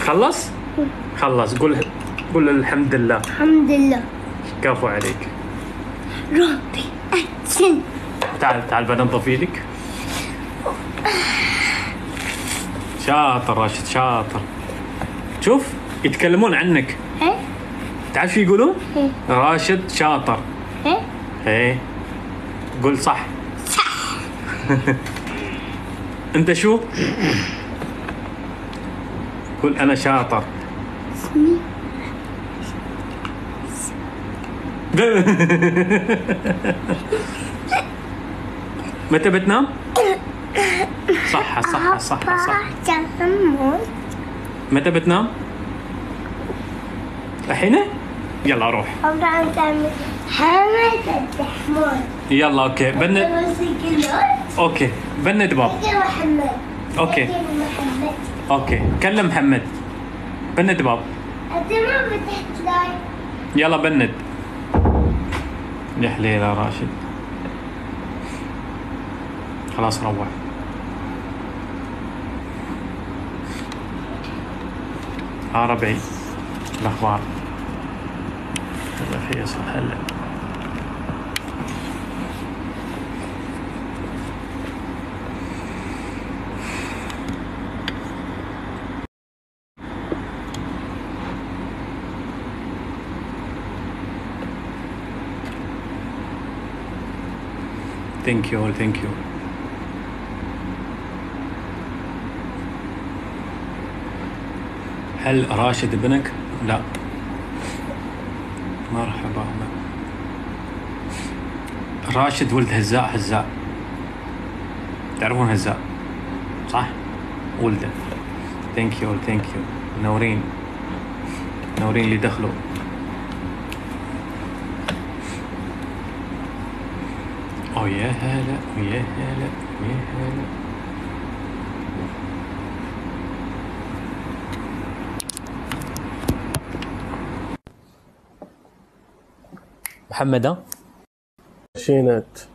خلص؟ خلص. قول الحمد لله. الحمد لله. كفو عليك. ربي أحسن. تعال بنظف ايدك. شاطر راشد شاطر. شوف يتكلمون عنك. ايه؟ تعرف شو يقولون؟ ايه؟ راشد شاطر. ايه؟ ايه. قول صح. صح. انت شو؟ قول انا شاطر. اسمي متى بتنام؟ صح صح صح صح. متى بتنام؟ الحين؟ يلا روح. حمد الرحمن. يلا اوكي بند. اوكي بند باب. محمد. اوكي اوكي كلم محمد. بند باب. انت ما فتحت لايف. يلا بند. يا حليل يا راشد. خلاص روح. ربعي الاخبار. هلا فيصل هلا. ثانك يو ثانك يو. هل راشد ابنك؟ لا. مرحبا. لا. راشد ولد هزاء. تعرفون هزاء صح؟ ولده. ثانك يو منورين اللي دخلوا. يا هلا ويا هلا ويا هلا. محمد شينات